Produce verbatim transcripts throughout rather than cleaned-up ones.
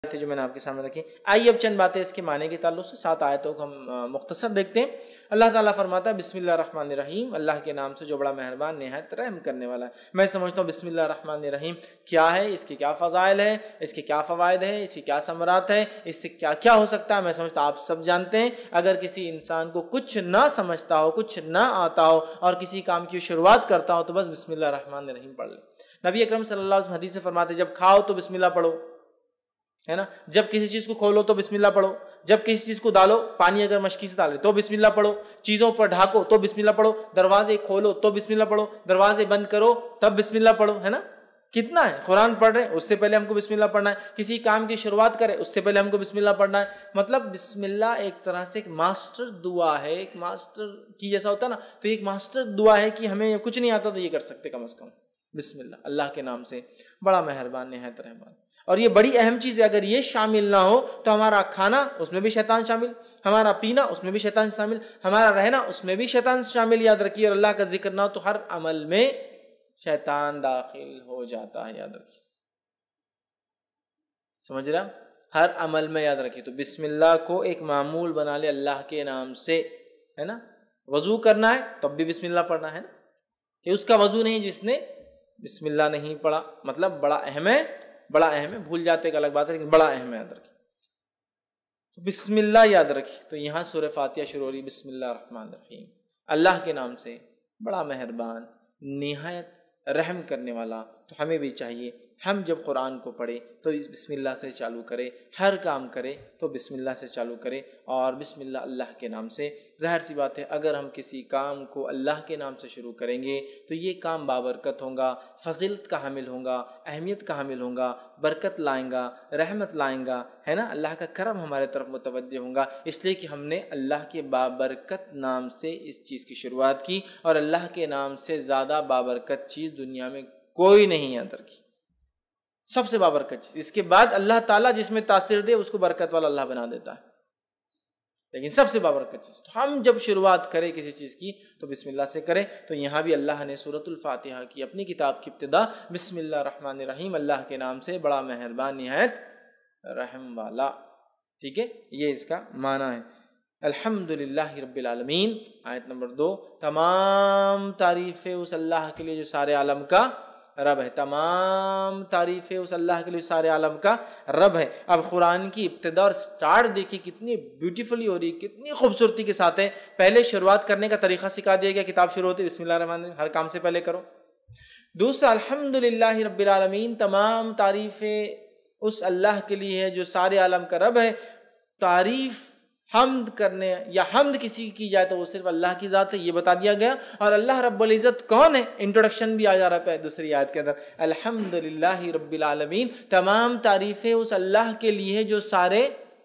تھے جو میں نے آپ کے سامنے رکھی. آئیے اب چند باتیں اس کے معنی کے تعلق سے سات آیتوں کو ہم مختصر دیکھتے ہیں. اللہ تعالیٰ فرماتا ہے بسم اللہ الرحمن الرحیم، اللہ کے نام سے جو بڑا مہربان نہایت رحم کرنے والا ہے. میں سمجھتا ہوں بسم اللہ الرحمن الرحیم کیا ہے، اس کے کیا فضائل ہے، اس کے کیا فوائد ہے، اس کی کیا ثمرات ہے، اس سے کیا کیا ہو سکتا ہے، میں سمجھتا ہوں آپ سب جانتے ہیں. اگر کسی انسان کو کچھ نہ سمجھتا ہو، کچھ نہ آتا ہو اور کسی کام کی شروعات کرتا ہو تو بس بسم اللہ الرحمن الرحیم پڑھ لے. نبی اکرم صلی اللہ علیہ وسلم حدیث سے فرماتے جب کھاؤ تو بسم اللہ پڑھو، ہے نا. جب کسی چیز کو کھولو تو بسم اللہ پڑھو، جب کسی چیز کو ڈالو، پانی اگر مشکی سے ڈالے تو بسم اللہ پڑھو، چیزوں پر ڈھاکو تو بسم اللہ پڑھو، دروازے کھولو تو بسم اللہ پڑھو، دروازے بند کرو تب بسم اللہ پڑھو، ہے نا. کتنا ہے، قرآن پڑھ رہے ہیں اس سے پہلے ہم کو بسم اللہ پڑھنا ہے، کسی کام کی شروعات کرے اس سے پہلے ہم کو بسم اللہ پڑھنا ہے. مطلب بسم اللہ ایک طرح سے ایک ماسٹر دعا ہے، ایک ماسٹر کی جیسا ہوتا ہے نا، تو ایک ماسٹر دعا ہے کہ ہمیں کچھ نہیں آتا تو یہ کر سکتے کم از کم بسم اللہ، اللہ کے نام سے بڑا مہربان نہایت رحمان. اور یہ بڑی اہم چیز ہے، اگر یہ شامل نہ ہو تو ہمارا کھانا اس میں بھی شیطان شامل، ہمارا پینا اس میں بھی شیطان شامل، ہمارا رہنا اس میں بھی شیطان شامل. یاد رکھیے، اور اللہ کا ذکر نہ ہو تو ہر عمل میں شیطان داخل ہو جاتا ہے، یاد رکھیے. سمجھ رہا؟ ہر عمل میں یاد رکھیے. تو بسم اللہ کو ایک معمول بنا لے اللہ کے نام سے، ہے نا. وضو کرنا ہے تب بھی بسم اللہ پڑھنا ہے نا، کہ اس کا وضو نہیں جس نے بسم اللہ نہیں پڑھا. مطلب بڑا اہم ہے، بڑا اہم ہے. بھول جاتے ایک الگ بات ہے لیکن بڑا اہم ہے، یاد رکھیے. تو بسم اللہ یاد رکھیے. تو یہاں سورہ فاتحہ شروع ہو رہی بسم اللہ الرحمن الرحیم، اللہ کے نام سے بڑا مہربان نہایت رحم کرنے والا. تو ہمیں بھی چاہیے ہم جب قرآن کو پڑھے تو اس بسم اللہ سے چالو کرے، ہر کام کرے تو بسم اللہ سے چالو کرے، اور بسم اللہ اللہ کے نام سے. ظاہر سی بات ہے اگر ہم کسی کام کو اللہ کے نام سے شروع کریں گے تو یہ کام بابرکت ہوگا، فضیلت کا حامل ہوگا، اہمیت کا حامل ہوگا، برکت لائیں گا، رحمت لائیں گا، ہے نا. اللہ کا کرم ہمارے طرف متوجہ ہوگا، اس لیے کہ ہم نے اللہ کے بابرکت نام سے اس چیز کی شروعات کی. اور اللہ کے نام سے زیادہ بابرکت چیز دنیا میں کوئی نہیں ہے اندر کی، سب سے بابرکت چیز. اس کے بعد اللہ تعالیٰ جس میں تاثیر دے اس کو برکت والا اللہ بنا دیتا ہے، لیکن سب سے بابرکت چیز. تو ہم جب شروعات کریں کسی چیز کی تو بسم اللہ سے کریں. تو یہاں بھی اللہ نے سورۃ الفاتحہ کی اپنی کتاب کی ابتدا بسم اللہ الرحمن الرحیم، اللہ کے نام سے بڑا مہربان نہایت رحم والا. ٹھیک ہے، یہ اس کا معنی ہے. الحمدللہ رب العالمین. آیت نمبر دو، تمام تعریفیں اس اللہ کے لیے جو سارے عالم کا رب ہے. تمام تعریفیں اس اللہ کے لیے سارے عالم کا رب ہے. اب قرآن کی ابتدا اور سٹارٹ دیکھیے کتنی بیوٹیفلی ہو رہی ہے، کتنی خوبصورتی کے ساتھ ہے. پہلے شروعات کرنے کا طریقہ سکھا دیا گیا، کتاب شروع ہوتی ہے بسم اللہ الرحمن الرحیم، ہر کام سے پہلے کرو. دوسرا الحمدللہ رب العالمین، تمام تعریفیں اس اللہ کے لیے ہے جو سارے عالم کا رب ہے. تعریف حمد کرنے یا حمد کسی کی جائے تو وہ صرف اللہ کی ذات ہے، یہ بتا دیا گیا. اور اللہ رب العزت کون ہے، انٹروڈکشن بھی آ جا رہا ہے دوسری آیت کے اندر. الحمدللہ رب العالمین، تمام تعریفیں اس اللہ کے لیے ہے جو سارے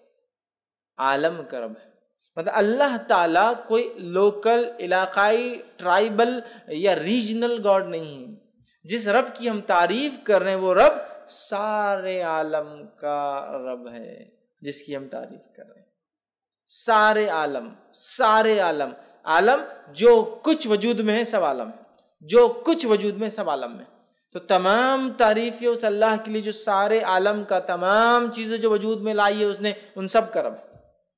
عالم کا رب ہے. مطلب اللہ تعالیٰ کوئی لوکل، علاقائی، ٹرائبل یا ریجنل گاڈ نہیں ہے. جس رب کی ہم تعریف کر رہے ہیں وہ رب سارے عالم کا رب ہے، جس کی ہم تعریف کر رہے ہیں. سارے عالم، سارے عالم، عالم جو کچھ وجود میں ہے سب عالم ہے، جو کچھ وجود میں سب عالم میں. تو تمام تعریفیں اس اللہ کے لیے جو سارے عالم کا، تمام چیزیں جو وجود میں لائی ہے اس نے، ان سب کا رب ہے.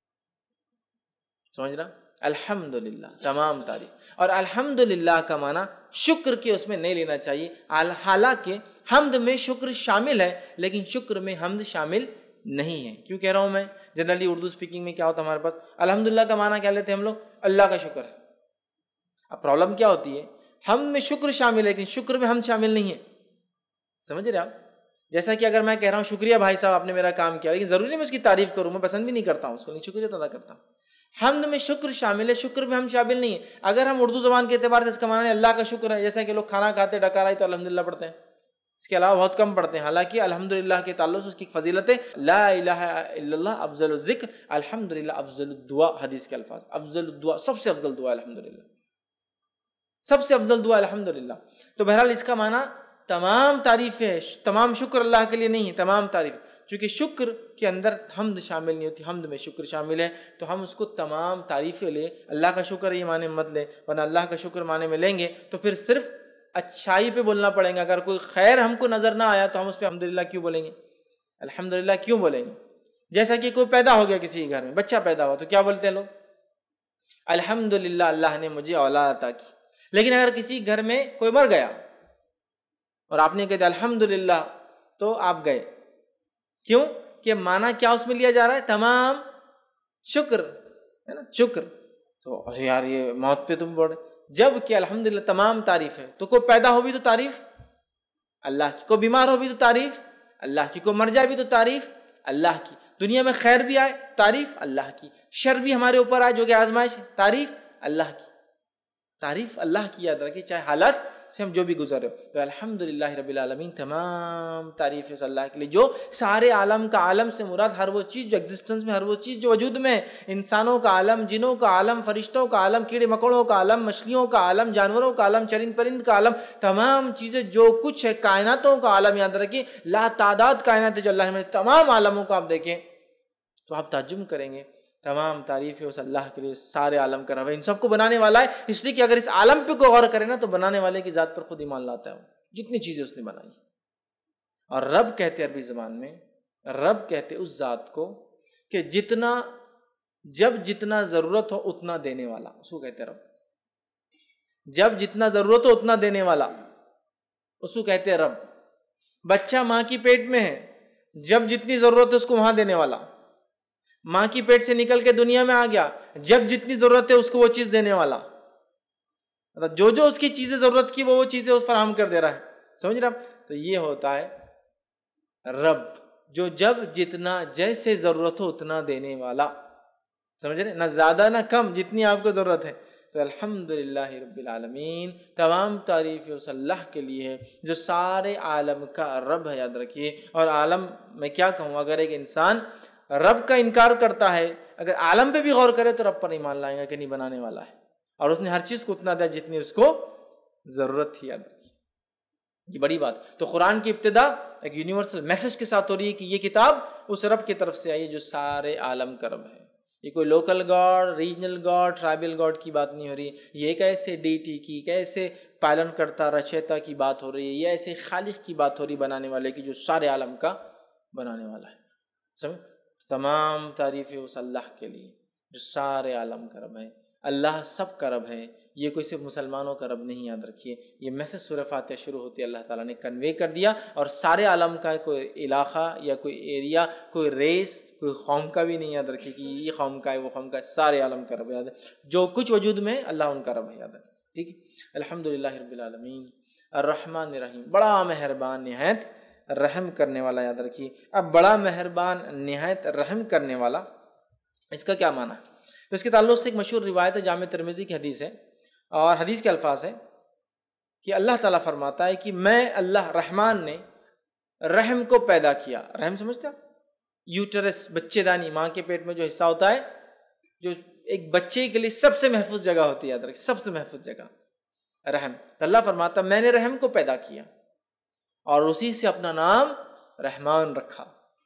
سمجھ رہا؟ الحمدللہ، تمام تعریف. اور الحمدللہ کا معنی شکر کے اس میں نہیں لینا چاہیے. حالانکہ حمد میں شکر شامل ہے لیکن شکر میں حمد شامل نہیں ہے. کیوں کہہ رہا ہوں میں؟ جنرلی اردو سپیکنگ میں کیا ہوتا ہے ہمارے پاس، الحمدللہ کا معنی کیا لیتے ہیں ہم لوگ؟ اللہ کا شکر ہے. اب پرابلم کیا ہوتی ہے، حمد میں شکر شامل ہے لیکن شکر میں حمد شامل نہیں ہے. سمجھ رہے آپ؟ جیسا کہ اگر میں کہہ رہا ہوں شکریہ بھائی صاحب آپ نے میرا کام کیا، لیکن ضروری نہیں میں اس کی تعریف کروں، میں پسند بھی نہیں کرتا ہوں اس کو، نہیں شکریہ ادا کرتا ہوں. حمد میں شکر شامل ہے، شکر میں ہم شامل نہیں ہے. اگر ہم اردو زبان کے اعتبار سے اس کا معنی اللہ کا شکر ہے، جیسا کہ لوگ کھانا کھاتے ڈکارائی تو الحمدللہ پڑھتے ہیں، اس کے علاوہ بہت کم پڑھتے ہیں. حالانکہ الحمدللہ کے تعلق سے اس کی فضیلت ہے، لا الہ الا اللہ افضل الذکر، الحمدللہ افضل الدعا. حدیث کے الفاظ، افضل الدعا، سب سے افضل دعا الحمدللہ، سب سے افضل دعا الحمدللہ. تو بہرحال اس کا معنی تمام تعریفیں، تمام شکر اللہ کے لیے نہیں ہے، تمام تعریف. چونکہ شکر کے اندر حمد شامل نہیں ہوتی، حمد میں شکر شامل ہے، تو ہم اس کو تمام تعریفیں لے. اللہ کا شکر یہ معنی مت لے، ورنہ اللہ کا شکر معنی میں لیں گے تو پھر صرف اچھائی پہ بولنا پڑیں گا. اگر کوئی خیر ہم کو نظر نہ آیا تو ہم اس پہ الحمدللہ کیوں بولیں گے؟ الحمدللہ کیوں بولیں گے؟ جیسا کہ کوئی پیدا ہو گیا کسی گھر میں، بچہ پیدا ہوا تو کیا بولتے ہیں لوگ؟ الحمدللہ اللہ نے مجھے اولاد عطا کی. لیکن اگر کسی گھر میں کوئی مر گیا اور آپ نے کہا الحمدللہ تو آپ گئے. کیوں؟ کہ معنی کیا اس میں لیا جا رہا ہے؟ تمام شکر ہے نا، شکر. تو ارے یار یہ موت پہ تم بول رہے، جب کہ الحمدللہ تمام تعریف ہے. تو کوئی پیدا ہو بھی تو تعریف اللہ کی، کوئی بیمار ہو بھی تو تعریف اللہ کی، کوئی مر جائے بھی تو تعریف اللہ کی، دنیا میں خیر بھی آئے تعریف اللہ کی، شر بھی ہمارے اوپر آئے جو کہ آزمائش ہے تعریف اللہ کی. تعریف اللہ کی یاد رکھیے چاہے حالت سے ہم جو بھی گزر رہے ہو. تو الحمدللہ رب العالمین اللہ تعریف ہے اللہ کے لیے جو سارے عالم کا عالم سے مراد ہر وہ چیز جو ایگزسٹنس میں، ہر وہ چیز جو وجود میں، انسانوں کا عالم، جنوں کا عالم، فرشتوں کا عالم، کیڑے مکوڑوں کا عالم، مچھلیوں کا عالم، جانوروں کا عالم، چرند پرند کا عالم، تمام چیزیں جو کچھ ہے کائناتوں کا عالم. یاد رکھیے لا تعداد کائنات ہے جو اللہ نے، تمام عالموں کو آپ دیکھیں تو آپ تعجب کریں گے. تمام تعریف ہے اس اللہ کے لیے، سارے عالم کا رب ہے، ان سب کو بنانے والا ہے. اس لیے کہ اگر اس عالم پہ کوئی غور کرے نا تو بنانے والے کی ذات پر خود ایمان لاتا ہے وہ، جتنی چیزیں اس نے بنائی. اور رب کہتے عربی زبان میں، رب کہتے اس ذات کو کہ جتنا جب جتنا ضرورت ہو اتنا دینے والا، اس کو کہتے رب. جب جتنا ضرورت ہو اتنا دینے والا اس کو کہتے رب. بچہ ماں کی پیٹ میں ہے، جب جتنی ضرورت ہے اس کو وہاں دینے والا. ماں کی پیٹ سے نکل کے دنیا میں آ گیا، جب جتنی ضرورت ہے اس کو وہ چیز دینے والا. مطلب جو جو اس کی چیزیں ضرورت کی وہ وہ چیزیں اس فراہم کر دے رہا ہے. سمجھ رہا؟ تو یہ ہوتا ہے رب، جو جب جتنا جیسے ضرورت ہو اتنا دینے والا. سمجھ رہے؟ نہ زیادہ نہ کم، جتنی آپ کو ضرورت ہے. تو الحمدللہ رب العالمین تمام تعریف اس اللہ کے لیے ہے جو سارے عالم کا رب ہے. یاد رکھیے. اور عالم میں کیا کہوں، اگر ایک انسان رب کا انکار کرتا ہے، اگر عالم پہ بھی غور کرے تو رب پر ایمان لائے گا کہ نہیں بنانے والا ہے اور اس نے ہر چیز کو اتنا دیا جتنی اس کو ضرورت تھی. یاد رکھیے یہ بڑی بات. تو قرآن کی ابتدا ایک یونیورسل میسج کے ساتھ ہو رہی ہے کہ یہ کتاب اس رب کی طرف سے آئی ہے جو سارے عالم کا رب ہے. یہ کوئی local god, regional god, tribal god کی بات نہیں ہو رہی. یہ ایک ایسے ڈیٹی کی، ایک ایسے پالن کرتا رچیتا کی بات ہو رہی ہے. یہ ایسے خالق کی بات ہو رہی بنانے والے کی جو سارے عالم کا بنانے والا ہے. سمجھ؟ تمام تعریفیں اس اللہ کے لیے جو سارے عالم کا رب ہے. اللہ سب کا رب ہے، یہ کوئی صرف مسلمانوں کا رب نہیں. یاد رکھیے یہ میسج سورہ فاتحہ شروع ہوتی ہے اللہ تعالیٰ نے کنوے کر دیا. اور سارے عالم کا کوئی علاقہ یا کوئی ایریا، کوئی ریس، کوئی قوم کا بھی نہیں. یاد رکھیے کہ یہ قوم کا ہے وہ قوم کا ہے، سارے عالم کا رب. یاد ہے جو کچھ وجود میں اللہ ان کا رب ہے. یاد رکھیے. ٹھیک ہے. الحمدللہ رب العالمین الرحمن الرحیم، بڑا مہربان نہایت رحم کرنے والا. یاد رکھیے. اب بڑا مہربان نہایت رحم کرنے والا، اس کا کیا معنی ہے؟ تو اس کے تعلق سے ایک مشہور روایت ہے، جامع ترمذی کی حدیث ہے، اور حدیث کے الفاظ ہیں کہ اللہ تعالیٰ فرماتا ہے کہ میں اللہ رحمان نے رحم کو پیدا کیا. رحم سمجھتے ہیں؟ یوٹرس، بچے دانی، ماں کے پیٹ میں جو حصہ ہوتا ہے جو ایک بچے کے لیے سب سے محفوظ جگہ ہوتی ہے. یاد رکھیے سب سے محفوظ جگہ رحم. اللہ فرماتا ہے میں نے رحم کو پیدا کیا اور اسی سے اپنا نام رحمان رکھا.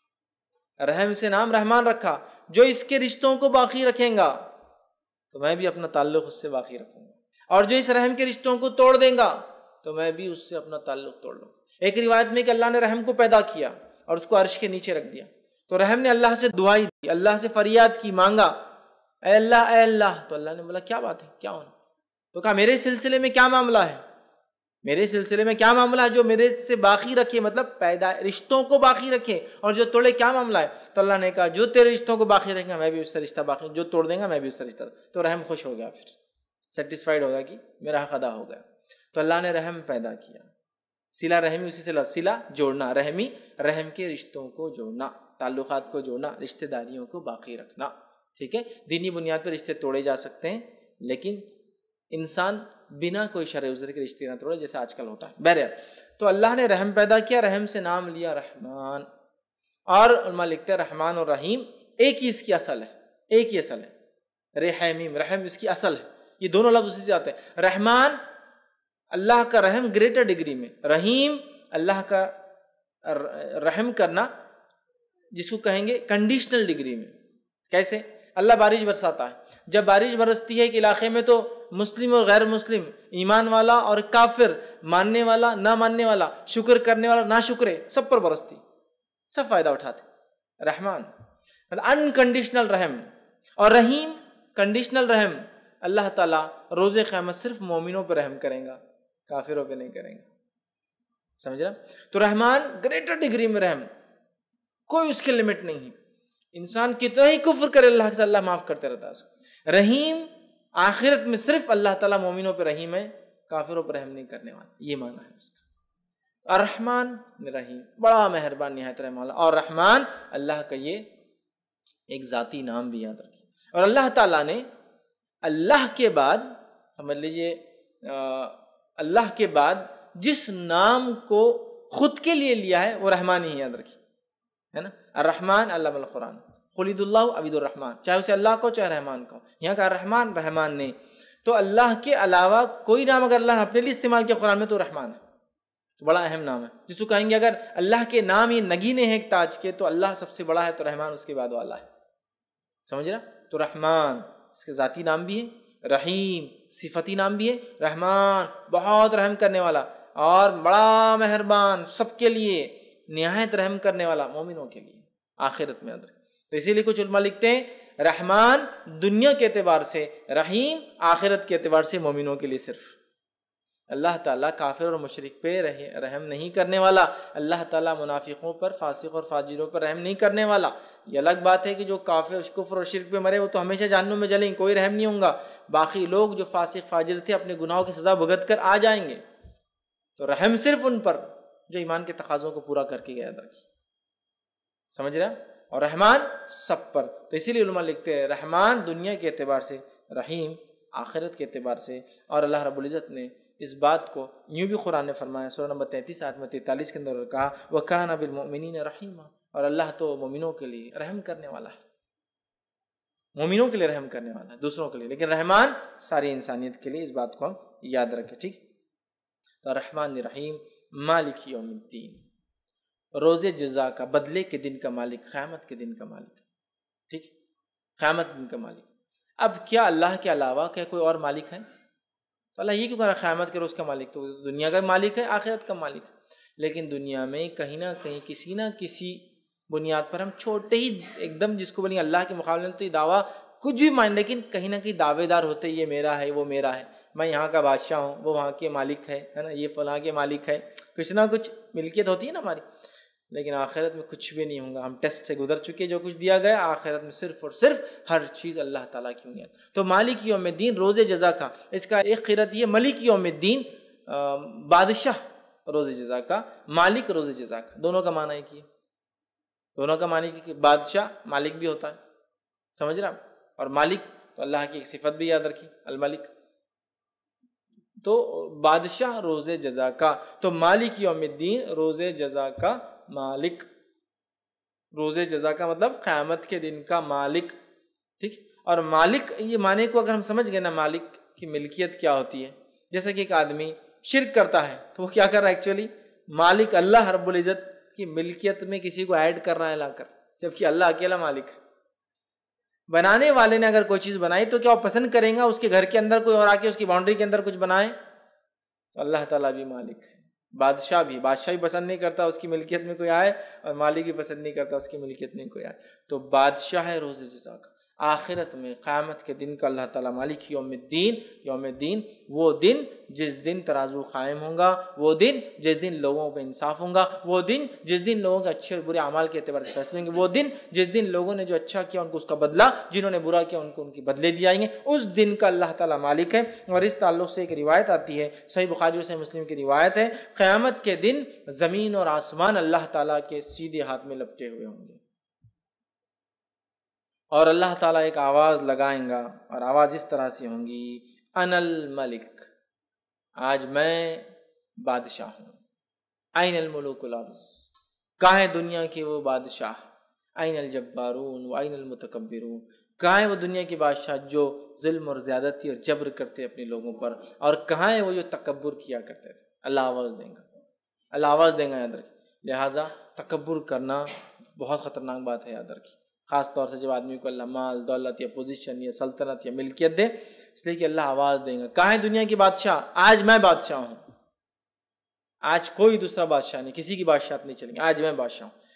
رحم سے نام رحمان رکھا. جو اس کے رشتوں کو باقی رکھیں گا تو میں بھی اپنا تعلق اس سے باقی رکھوں گا، اور جو اس رحم کے رشتوں کو توڑ دیں گا تو میں بھی اس سے اپنا تعلق توڑ لوں گا. ایک روایت میں کہ اللہ نے رحم کو پیدا کیا اور اس کو عرش کے نیچے رکھ دیا. تو رحم نے اللہ سے دعائی دی، اللہ سے فریاد کی، مانگا اے اللہ اے اللہ. تو اللہ نے بولا کیا بات ہے، کیا ہونا؟ تو کہا میرے سلسلے میں کیا معاملہ ہے، میرے سلسلے میں کیا معاملہ ہے جو میرے سے باقی رکھے، مطلب پیدا رشتوں کو باقی رکھے، اور جو توڑے کیا معاملہ ہے؟ تو اللہ نے کہا جو تیرے رشتوں کو باقی رکھیں گا میں بھی اس سے رشتہ باقی، جو توڑ دیں گا میں بھی اس سے رشتہ. تو رحم خوش ہو گیا، پھر سیٹسفائیڈ ہو گیا کہ میرا حق ادا ہو گیا. تو اللہ نے رحم پیدا کیا. صلہ رحمی اسی سے لفظ صلہ جوڑنا، رحمی رحم کے رشتوں کو جوڑنا، تعلقات کو جوڑنا، رشتہ داریوں کو باقی رکھنا. ٹھیک ہے. دینی بنیاد پر رشتے توڑے جا سکتے ہیں لیکن انسان بنا کوئی شرع عذر کے رشتے نہ توڑے جیسا آج کل ہوتا ہے. بہرحال تو اللہ نے رحم پیدا کیا، رحم سے نام لیا رحمان. اور علماء لکھتے ہیں رحمان اور رحیم ایک ہی اس کی اصل ہے، ایک ہی اصل ہے. رحمیم رحم اس کی اصل ہے، یہ دونوں لفظ اسی سے آتے ہیں. رحمان اللہ کا رحم گریٹر ڈگری میں، رحیم اللہ کا رحم کرنا جس کو کہیں گے کنڈیشنل ڈگری میں. کیسے؟ اللہ بارش برساتا ہے. جب بارش برستی ہے ایک علاقے میں تو مسلم اور غیر مسلم، ایمان والا اور کافر، ماننے والا نہ ماننے والا، شکر کرنے والا نہ شکرے، سب پر برستی. سب فائدہ اٹھاتے۔ رحمان مطلب انکنڈیشنل رحم، اور رحیم کنڈیشنل رحم۔ اللہ تعالیٰ روز قیامت صرف مومنوں پہ رحم کریں گا، کافروں پہ نہیں کریں گا، سمجھ رہا؟ تو رحمان گریٹر ڈگری میں رحم، کوئی اس کی لمٹ نہیں ہے، انسان کتنا ہی کفر کرے اللہ کے ساتھ اللہ معاف کرتے رہتا ہے اس کو۔ رحیم آخرت میں صرف اللہ تعالیٰ مومنوں پہ رحیم ہے، کافروں پہ رحم نہیں کرنے والا، یہ معنی ہے اس کا۔ الرحمن رحیم، بڑا مہربان نہایت رحم والا، اور رحمان اللہ کا یہ ایک ذاتی نام بھی یاد رکھیے۔ اور اللہ تعالیٰ نے اللہ کے بعد سمجھ لیجیے اللہ کے بعد جس نام کو خود کے لیے لیا ہے وہ رحمان ہی، یاد رکھیے، ہے نا؟ الرحمن علم القرآن، قل ادعوا اللہ عبید الرحمن، چاہے اسے اللہ کو چاہے رحمان کو، یہاں کا رحمان رحمان نے، تو اللہ کے علاوہ کوئی نام اگر اللہ نے اپنے لیے استعمال کیا قرآن میں تو رحمان ہے، تو بڑا اہم نام ہے، جس کو کہیں گے اگر اللہ کے نام یہ نگینے ہیں ایک تاج کے تو اللہ سب سے بڑا ہے، تو رحمان اس کے بعد والا ہے، سمجھ رہا؟ تو رحمان اس کے ذاتی نام بھی ہے، رحیم صفتی نام بھی ہے، رحمان بہت رحم کرنے والا اور بڑا مہربان، سب کے لیے نہایت رحم کرنے والا، مومنوں کے لیے آخرت میں۔ تو اسی لیے کچھ علماء لکھتے ہیں رحمان دنیا کے اعتبار سے، رحیم آخرت کے اعتبار سے مومنوں کے لیے صرف۔ اللہ تعالیٰ کافر اور مشرک پہ رحم نہیں کرنے والا، اللہ تعالیٰ منافقوں پر، فاسق اور فاجروں پر رحم نہیں کرنے والا۔ یہ الگ بات ہے کہ جو کافر کفر اور شرک پہ مرے وہ تو ہمیشہ جہنم میں جلیں، کوئی رحم نہیں ہوگا، باقی لوگ جو فاسق فاجر تھے اپنے گناہوں کی سزا بھگت کر آ جائیں گے، تو رحم صرف ان پر جو ایمان کے تقاضوں کو پورا کر کے گیا رکھی، سمجھ رہا؟ اور رحمان سب پر، تو اسی لیے علماء لکھتے ہیں رحمان دنیا کے اعتبار سے، رحیم آخرت کے اعتبار سے۔ اور اللہ رب العزت نے اس بات کو یوں بھی قرآن نے فرمایا، سورہ نمبر تینتیس آیت میں تینتالیس کے اندر کہا وَكَانَ بِالْمُؤْمِنِينَ رَحِيمًا، اور اللہ تو مومنوں کے لیے رحم کرنے والا ہے، مومنوں کے لیے رحم کرنے والا ہے، دوسروں کے لیے، لیکن رحمان ساری انسانیت کے لیے، اس بات کو ہم یاد رکھیں، ٹھیک؟ تو رحمان رحیم مالک یوم الدین، روز جزا کا، بدلے کے دن کا مالک، قیامت کے دن کا مالک، ٹھیک؟ قیامت دن کا مالک۔ اب کیا اللہ کے علاوہ کیا کوئی اور مالک ہے؟ تو اللہ یہ کیوں کہہ رہا ہے قیامت کے روز کا مالک؟ تو دنیا کا مالک ہے، آخرت کا مالک ہے، لیکن دنیا میں کہیں نہ کہیں کسی نہ کسی بنیاد پر ہم چھوٹے ہی ایک دم جس کو بولیں اللہ کے مقابلے میں تو یہ دعویٰ کچھ بھی مان، لیکن کہیں نہ کہیں دعوے دار ہوتے یہ میرا ہے، وہ میرا ہے، میں یہاں کا بادشاہ ہوں، وہ وہاں کے مالک ہے، ہے نا، یہ فلاں کے مالک ہے، کچھ نہ کچھ ملکیت ہوتی ہے نا ہماری، لیکن آخرت میں کچھ بھی نہیں ہوگا، ہم ٹیسٹ سے گزر چکے، جو کچھ دیا گیا آخرت میں صرف اور صرف ہر چیز اللہ تعالیٰ کی ہوگی۔ تو مالک یوم الدین روز جزا کا، اس کا ایک قرأت یہ ملک یوم الدین بادشاہ روز جزا کا، مالک روز جزا کا، دونوں کا معنی ایک ہی ہے، دونوں کا معنی کہ بادشاہ مالک بھی ہوتا ہے، سمجھ رہا؟ اور مالک تو اللہ کی ایک صفت بھی یاد رکھی، الملک، تو بادشاہ روز جزا کا، تو مالک یوم الدین روز جزا کا مالک، روز جزا کا مطلب قیامت کے دن کا مالک، ٹھیک؟ اور مالک یہ معنی کو اگر ہم سمجھ گئے نا، مالک کی ملکیت کیا ہوتی ہے، جیسا کہ ایک آدمی شرک کرتا ہے تو وہ کیا کر رہا ہے ایکچولی؟ مالک اللہ رب العزت کی ملکیت میں کسی کو ایڈ کر رہا ہے لا کر، جبکہ اللہ اکیلا مالک ہے۔ بنانے والے نے اگر کوئی چیز بنائی تو کیا وہ پسند کریں گا اس کے گھر کے اندر کوئی اور آ کے اس کی باؤنڈری کے اندر کچھ بنائے؟ تو اللہ تعالیٰ بھی مالک ہے، بادشاہ بھی، بادشاہ بھی پسند نہیں کرتا اس کی ملکیت میں کوئی آئے، اور مالک بھی پسند نہیں کرتا اس کی ملکیت میں کوئی آئے، تو بادشاہ ہے روز جزا کا، آخرت میں قیامت کے دن کا اللہ تعالیٰ مالک یوم الدین، یوم الدین وہ دن جس دن ترازو قائم ہوں گا، وہ دن جس دن لوگوں پہ انصاف ہوں گا، وہ دن جس دن لوگوں کے اچھے اور برے اعمال کے اعتبار سے فیصلے ہوں گے، وہ دن جس دن لوگوں نے جو اچھا کیا ان کو اس کا بدلہ، جنہوں نے برا کیا ان کو ان کی بدلے دی جائیں گے، اس دن کا اللہ تعالیٰ مالک ہے۔ اور اس تعلق سے ایک روایت آتی ہے، صحیح بخاری اور صحیح مسلم کی روایت ہے، قیامت کے دن زمین اور آسمان اللہ تعالیٰ کے سیدھے ہاتھ میں لپٹے ہوئے ہوں گے، اور اللہ تعالیٰ ایک آواز لگائیں گا، اور آواز اس طرح سے ہوں گی، انا الملک، آج میں بادشاہ ہوں، این الملوک الارض، کہاں ہے دنیا کے وہ بادشاہ، این الجبارون و این المتکبرون، کہاں ہے وہ دنیا کے بادشاہ جو ظلم اور زیادتی اور جبر کرتے اپنے لوگوں پر، اور کہاں ہے وہ جو تکبر کیا کرتے تھے؟ اللہ آواز دیں گا، اللہ آواز دیں گا، یاد رکھیں۔ لہٰذا تکبر کرنا بہت خطرناک بات ہے، یاد رکھیں، خاص طور سے جب آدمی کو اللہ مال دولت یا پوزیشن یا سلطنت یا ملکیت دے، اس لیے کہ اللہ آواز دیں گا، کہاں ہے دنیا کی بادشاہ، آج میں بادشاہ ہوں، آج کوئی دوسرا بادشاہ نہیں، کسی کی بادشاہت نہیں چلیں گے، آج میں بادشاہ ہوں۔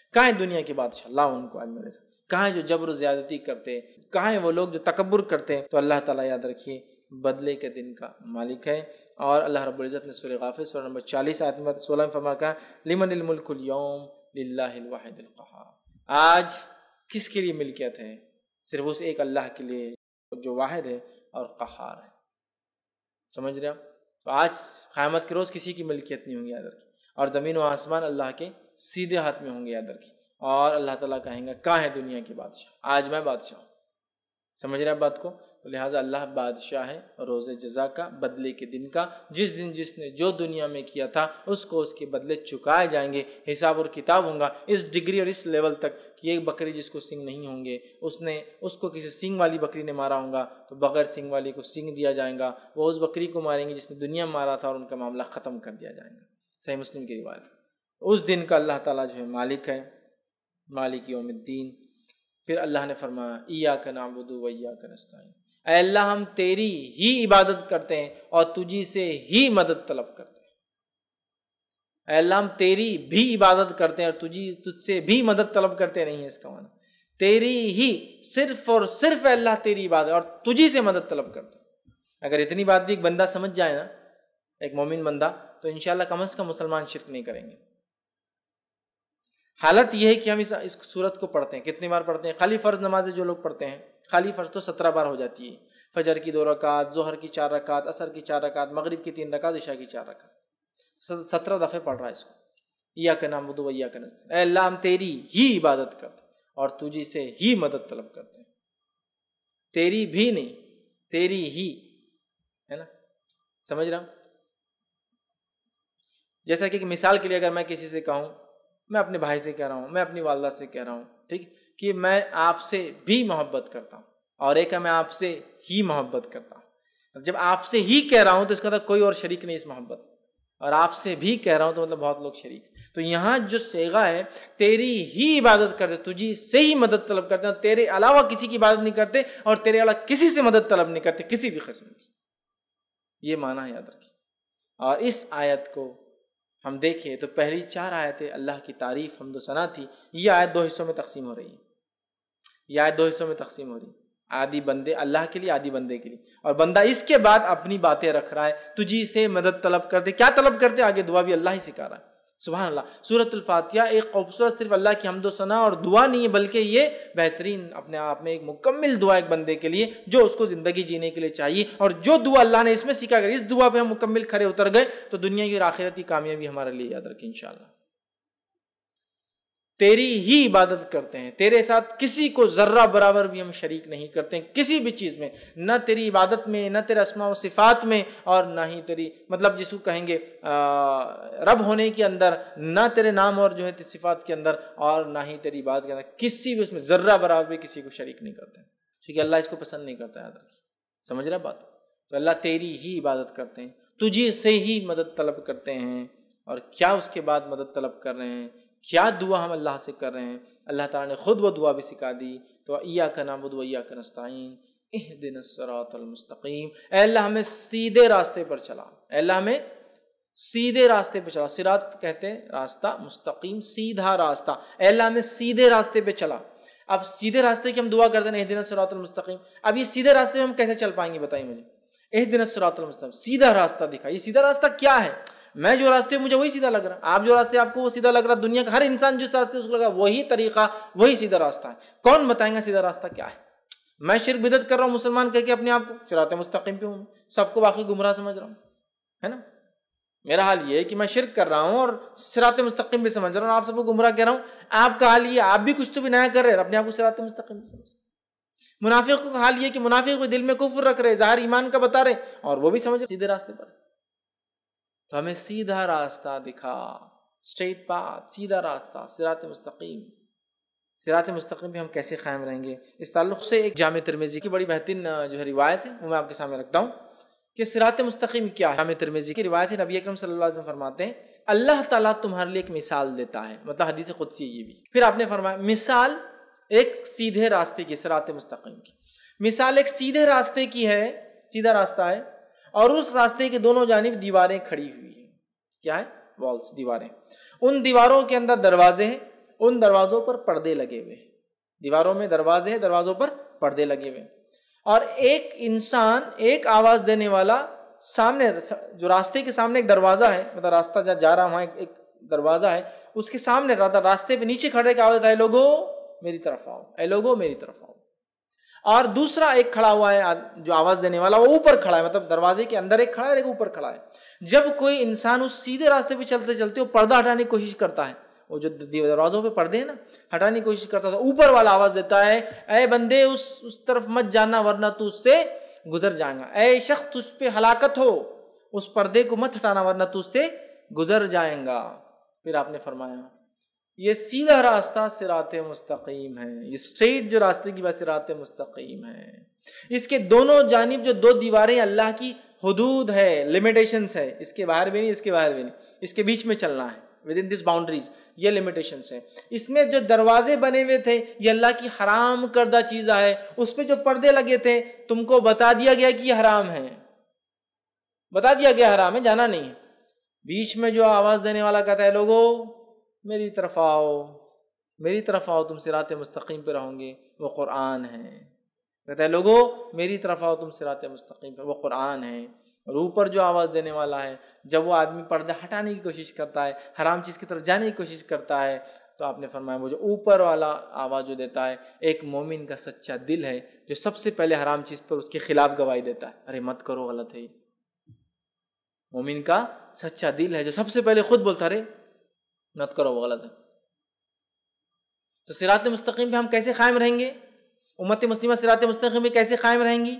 کہاں ہے دنیا کے بادشاہ؟ لا ان کو آج میرے ساتھ. کہاں ہے جو جبر و زیادتی کرتے؟ کہاں ہیں وہ لوگ جو تکبر کرتے ہیں؟ تو اللہ تعالیٰ یاد رکھیے بدلے کے دن کا مالک ہے. اور اللہ رب العزت نے سورہ غافر سورہ نمبر چالیس آیت نمبر سولہ میں فرمایا کہا لمن الملک اليوم للہ الواحد القہار. آج کس کے لیے ملکیت ہے؟ صرف اس ایک اللہ کے لیے جو واحد ہے اور قہار ہے. سمجھ رہے آپ؟ تو آج قیامت کے روز کسی کی ملکیت نہیں ہوں گی، یاد رکھیے. اور زمین و آسمان اللہ کے سیدھے ہاتھ میں ہوں گے، یاد رکھیے. اور اللہ تعالیٰ کہیں گا کہاں ہے دنیا کی بادشاہ؟ آج میں بادشاہ ہوں. سمجھ رہے ہیں بات کو؟ تو لہٰذا اللہ بادشاہ ہے روز جزا کا، بدلے کے دن کا. جس دن جس نے جو دنیا میں کیا تھا اس کو اس کے بدلے چکائے جائیں گے. حساب اور کتاب ہوں گا اس ڈگری اور اس لیول تک کہ ایک بکری جس کو سنگ نہیں ہوں گے، اس نے اس کو کسی سنگ والی بکری نے مارا ہوں گا تو بغیر سنگ والی کو سنگ دیا جائے گا. وہ اس بکری کو ماریں گے جس نے دنیا میں مارا تھا اور ان کا معاملہ ختم کر دیا جائے گا. صحیح مسلم کی روایت. اس دن کا اللہ تعالیٰ جو ہے مالک ہے، مالک یوم الدین. پھر اللہ نے فرمایا ایاک نعبد و ایاک نستعین. اے اللہ ہم تیری ہی عبادت کرتے ہیں اور تجھی سے ہی مدد طلب کرتے ہیں. اے اللہ ہم تیری بھی عبادت کرتے ہیں اور تجھی تجھ سے بھی مدد طلب کرتے نہیں ہے. اس کا معنی تیری ہی، صرف اور صرف اے اللہ تیری عبادت اور تجھی سے مدد طلب کرتے ہیں. اگر اتنی بات بھی ایک بندہ سمجھ جائے نا، ایک مومن بندہ، تو انشاءاللہ کم از کم مسلمان شرک نہیں کریں گے. حالت یہ ہے کہ ہم اس اس صورت کو پڑھتے ہیں. کتنی بار پڑھتے ہیں؟ خالی فرض نمازیں جو لوگ پڑھتے ہیں، خالی فرض تو سترہ بار ہو جاتی ہے. فجر کی دو رکعت، ظہر کی چار رکعت، عصر کی چار رکعت، مغرب کی تین رکعت، عشاء کی چار رکعت. سترہ دفعے پڑھ رہا ہے اس کو. ایاک نعبد و ایاک نستعین. اے اللہ ہم تیری ہی عبادت کرتے ہیں اور تجھی سے ہی مدد طلب کرتے ہیں. تیری بھی نہیں، تیری ہی، ہے نا؟ سمجھ رہا ہوں؟ جیسا کہ مثال کے لیے اگر میں کسی سے کہوں، میں اپنے بھائی سے کہہ رہا ہوں، میں اپنی والدہ سے کہہ رہا ہوں، ٹھیک، کہ میں آپ سے بھی محبت کرتا ہوں، اور ایک ہے میں آپ سے ہی محبت کرتا ہوں. جب آپ سے ہی کہہ رہا ہوں تو اس کا کوئی اور شریک نہیں اس محبت، اور آپ سے بھی کہہ رہا ہوں تو مطلب بہت لوگ شریک. تو یہاں جو صیغہ ہے تیری ہی عبادت کرتے، تجھی سے ہی مدد طلب کرتے ہیں، تیرے علاوہ کسی کی عبادت نہیں کرتے اور تیرے علاوہ کسی سے مدد طلب نہیں کرتے کسی بھی قسم کی. یہ معنی ہے، یاد رکھیے. اور اس آیت کو ہم دیکھیں تو پہلی چار آیتیں اللہ کی تعریف حمد و ثنا تھی. یہ آیت دو حصوں میں تقسیم ہو رہی ہے. یہ آیت دو حصوں میں تقسیم ہو رہی ہے. عادی بندے اللہ کے لیے، عادی بندے کے لیے. اور بندہ اس کے بعد اپنی باتیں رکھ رہا ہے، تجھی سے مدد طلب کرتے. کیا طلب کرتے؟ آگے دعا بھی اللہ ہی سکھا رہا ہے. سبحان اللہ. سورۃ الفاتحہ ایک خوبصورت صرف اللہ کی حمد و ثنا اور دعا نہیں ہے، بلکہ یہ بہترین اپنے آپ میں ایک مکمل دعا ایک بندے کے لیے جو اس کو زندگی جینے کے لیے چاہیے. اور جو دعا اللہ نے اس میں سکھا کر اس دعا پہ ہم مکمل کھڑے اتر گئے تو دنیا کی اور آخرت کی کامیابی ہمارے لیے. یاد رکھیں انشاءاللہ تیری ہی عبادت کرتے ہیں، تیرے ساتھ کسی کو ذرہ برابر بھی ہم شریک نہیں کرتے ہیں کسی بھی چیز میں، نہ تیری عبادت میں، نہ تیرے اسماء و صفات میں، اور نہ ہی تیری مطلب جس کو کہیں گے رب ہونے کے اندر، نہ تیرے نام اور جو ہے صفات کے اندر، اور نہ ہی تیری عبادت کے اندر کسی بھی اس میں ذرہ برابر بھی کسی کو شریک نہیں کرتے، کیونکہ اللہ اس کو پسند نہیں کرتا. یاد رکھیے. سمجھ رہا بات؟ تو اللہ تیری ہی عبادت کرتے ہیں، تجھے سے ہی مدد طلب کرتے ہیں. اور کیا اس کے بعد مدد طلب کر رہے ہیں؟ کیا دعا ہم اللہ سے کر رہے ہیں؟ اللہ تعالیٰ نے خود وہ دعا بھی سکھا دی. تو ایاک نعبد و ایاک نستعین اہدنا الصراط المستقیم. اے اللہ ہمیں سیدھے راستے پر چلا. اے اللہ ہمیں سیدھے راستے پہ چلا. صراط کہتے ہیں راستہ، مستقیم سیدھا راستہ. اے اللہ ہمیں سیدھے راستے پہ چلا. اب سیدھے راستے کی ہم دعا کرتے ہیں اہدنا الصراط المستقیم. اب یہ سیدھے راستے میں ہم کیسے چل پائیں گے؟ بتائیے مجھے. اہدنا الصراط المستقیم، سیدھا راستہ دکھا. یہ سیدھا راستہ کیا ہے؟ میں جو راستے مجھے وہی سیدھا لگ رہا، آپ جو راستے آپ کو وہ سیدھا لگ رہا، دنیا کا ہر انسان جس راستے اس کو لگا وہی طریقہ، وہی سیدھا راستہ ہے. کون بتائیں گا سیدھا راستہ کیا ہے؟ میں شرک بدعت کر رہا ہوں مسلمان کہہ کے اپنے آپ کو صراط مستقیم پہ ہوں، سب کو باقی گمراہ سمجھ رہا ہوں، ہے نا؟ میرا حال یہ ہے کہ میں شرک کر رہا ہوں اور صراط مستقیم بھی سمجھ رہا ہوں، آپ سب کو گمراہ کہہ رہا ہوں. آپ کا حال یہ، آپ بھی کچھ تو بھی نیا کر رہے ہیں، اپنے آپ کو صراط مستقیم بھی سمجھ. منافق کا حال یہ کہ منافق بھی دل میں کفر رکھ رہے، ظاہر ایمان کا بتا رہے، اور وہ بھی سمجھ رہے سیدھے راستے پر. تو ہمیں سیدھا راستہ دکھا، اسٹریٹ پاتھ، سیدھا راستہ، صراط مستقیم. صراط مستقیم پہ ہم کیسے قائم رہیں گے؟ اس تعلق سے ایک جامع ترمذی کی بڑی بہترین جو ہے روایت ہے وہ میں آپ کے سامنے رکھتا ہوں کہ صراط مستقیم کیا ہے. جامع ترمذی کی روایت ہے، نبی اکرم صلی اللہ علیہ وسلم فرماتے ہیں اللہ تعالیٰ تمہارے لیے ایک مثال دیتا ہے، مطلب حدیث قدسی یہ بھی. پھر آپ نے فرمایا مثال ایک سیدھے راستے کی، صراط مستقیم کی مثال ایک سیدھے راستے کی ہے، سیدھا راستہ ہے، اور اس راستے کے دونوں جانب دیواریں کھڑی ہوئی ہیں. کیا ہے؟ والز، دیواریں. ان دیواروں کے اندر دروازے ہیں، ان دروازوں پر پردے لگے ہوئے، دیواروں میں دروازے ہیں، دروازوں پر پردے لگے ہوئے، اور ایک انسان ایک آواز دینے والا سامنے جو راستے کے سامنے ایک دروازہ ہے، مطلب راستہ جہاں جا رہا وہاں ایک دروازہ ہے، اس کے سامنے راستے پہ نیچے کھڑے کی آواز ہے، اے لوگو میری طرف آؤ، اے لوگو میری طرف آؤ، اور دوسرا ایک کھڑا ہوا ہے جو آواز دینے والا، وہ اوپر کھڑا ہے، مطلب دروازے کے اندر ایک کھڑا ہے اور ایک اوپر کھڑا ہے۔ جب کوئی انسان اس سیدھے راستے پہ چلتے چلتے وہ پردہ ہٹانے کی کوشش کرتا ہے، وہ جو دروازوں پہ پردے ہیں نا ہٹانے کی کوشش کرتا ہے، اوپر والا آواز دیتا ہے، اے بندے اس اس طرف مت جانا ورنہ تو اس سے گزر جائیں گا، اے شخص تجھ پہ ہلاکت ہو، اس پردے کو مت ہٹانا ورنہ تو اس سے گزر جائیں گا۔ پھر آپ نے فرمایا یہ سیدھا راستہ صراط مستقیم ہے، یہ اسٹریٹ جو راستے کی بات صراط مستقیم ہے، اس کے دونوں جانب جو دو دیواریں اللہ کی حدود ہے، لمیٹیشنز ہے، اس کے باہر بھی نہیں اس کے باہر بھی نہیں، اس کے بیچ میں چلنا ہے، ود ان دس باؤنڈریز، یہ لمیٹیشنز ہے۔ اس میں جو دروازے بنے ہوئے تھے یہ اللہ کی حرام کردہ چیزیں ہے، اس پہ جو پردے لگے تھے تم کو بتا دیا گیا کہ یہ حرام ہے، بتا دیا گیا حرام ہے، جانا نہیں۔ بیچ میں جو آواز دینے والا کہتا ہے لوگو میری طرف آؤ، میری طرف آؤ، تم صراط مستقیم پہ رہو گے، وہ قرآن ہے۔ کہتا ہے لوگو میری طرف آؤ، تم صراط مستقیم پہ، وہ قرآن ہے۔ اور اوپر جو آواز دینے والا ہے، جب وہ آدمی پردہ ہٹانے کی کوشش کرتا ہے، حرام چیز کی طرف جانے کی کوشش کرتا ہے، تو آپ نے فرمایا وہ جو اوپر والا آواز جو دیتا ہے ایک مومن کا سچا دل ہے جو سب سے پہلے حرام چیز پر اس کے خلاف گواہی دیتا ہے، ارے مت کرو، غلط ہے۔ مومن کا سچا دل ہے جو سب سے پہلے خود بولتا رہے مت کرو، وہ غلط ہے۔ تو صراط مستقیم پہ ہم کیسے قائم رہیں گے؟ امت مسلمہ صراط مستقیم پہ کیسے قائم رہیں گی؟